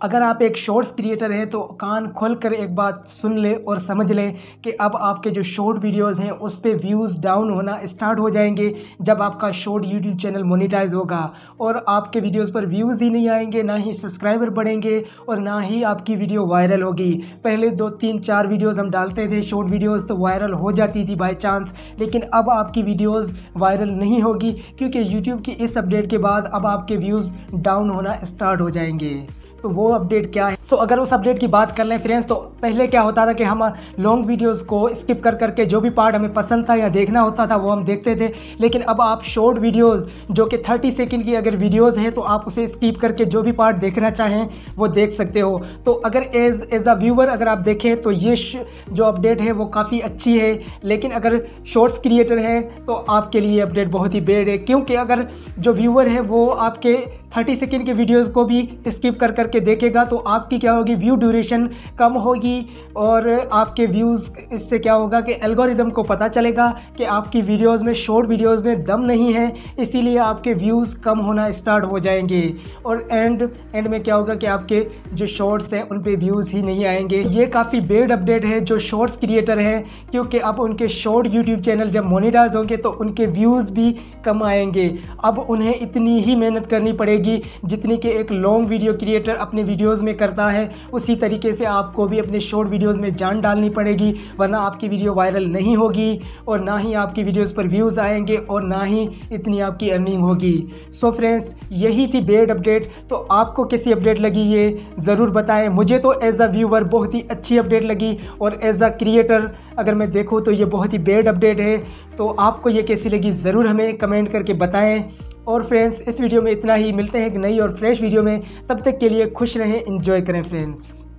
अगर आप एक शॉर्ट्स क्रिएटर हैं तो कान खोल कर एक बात सुन ले और समझ लें कि अब आपके जो शॉर्ट वीडियोस हैं उस पे व्यूज़ डाउन होना स्टार्ट हो जाएंगे जब आपका शॉर्ट यूट्यूब चैनल मोनेटाइज होगा और आपके वीडियोस पर व्यूज़ ही नहीं आएंगे, ना ही सब्सक्राइबर बढ़ेंगे और ना ही आपकी वीडियो वायरल होगी। पहले 2, 3, 4 वीडियोज़ हम डालते थे शॉर्ट वीडियोज़ तो वायरल हो जाती थी बाई चांस, लेकिन अब आपकी वीडियोज़ वायरल नहीं होगी क्योंकि यूट्यूब की इस अपडेट के बाद अब आपके व्यूज़ डाउन होना स्टार्ट हो जाएंगे। तो वो अपडेट क्या है? अगर उस अपडेट की बात कर लें फ्रेंड्स, तो पहले क्या होता था कि हम लॉन्ग वीडियोस को स्किप कर करके जो भी पार्ट हमें पसंद था या देखना होता था वो हम देखते थे, लेकिन अब आप शॉर्ट वीडियोस जो कि 30 सेकंड की अगर वीडियोस हैं तो आप उसे स्किप करके जो भी पार्ट देखना चाहें वो देख सकते हो। तो अगर एज अ व्यूवर अगर आप देखें तो ये जो अपडेट है वो काफ़ी अच्छी है, लेकिन अगर शॉर्ट्स क्रिएटर है तो आपके लिए अपडेट बहुत ही बैड है, क्योंकि अगर जो व्यूवर है वो आपके 30 सेकंड के वीडियोस को भी स्किप कर करके देखेगा तो आपकी क्या होगी, व्यू ड्यूरेशन कम होगी और आपके व्यूज़, इससे क्या होगा कि एल्गोरिदम को पता चलेगा कि आपकी वीडियोस में, शॉर्ट वीडियोस में दम नहीं है, इसीलिए आपके व्यूज़ कम होना स्टार्ट हो जाएंगे और एंड में क्या होगा कि आपके जो शॉर्ट्स हैं उन पे व्यूज़ ही नहीं आएंगे। ये काफ़ी बैड अपडेट है जो शॉर्ट्स क्रिएटर हैं, क्योंकि अब उनके शॉर्ट यूट्यूब चैनल जब मोनेटाइज होंगे तो उनके व्यूज़ भी कम आएंगे। अब उन्हें इतनी ही मेहनत करनी पड़ेगी जितनी कि एक लॉन्ग वीडियो क्रिएटर अपने वीडियोस में करता है, उसी तरीके से आपको भी अपने शॉर्ट वीडियोस में जान डालनी पड़ेगी, वरना आपकी वीडियो वायरल नहीं होगी और ना ही आपकी वीडियोस पर व्यूज़ आएंगे और ना ही इतनी आपकी अर्निंग होगी। सो फ्रेंड्स, यही थी बैड अपडेट। तो आपको कैसी अपडेट लगी ये ज़रूर बताएं। मुझे तो एज अ व्यूवर बहुत ही अच्छी अपडेट लगी और एज अ क्रिएटर अगर मैं देखूँ तो ये बहुत ही बैड अपडेट है। तो आपको ये कैसी लगी ज़रूर हमें कमेंट करके बताएं। और फ्रेंड्स, इस वीडियो में इतना ही। मिलते हैं एक नई और फ्रेश वीडियो में, तब तक के लिए खुश रहें, एंजॉय करें फ्रेंड्स।